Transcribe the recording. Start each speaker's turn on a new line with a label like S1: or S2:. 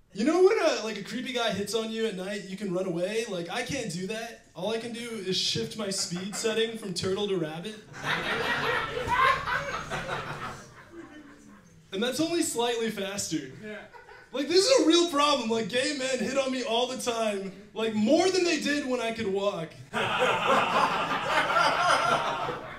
S1: You know when like a creepy guy hits on you at night, you can run away? Like, I can't do that. All I can do is shift my speed setting from turtle to rabbit. And that's only slightly faster. Like, this is a real problem. Like, gay men hit on me all the time. Like, more than they did when I could walk.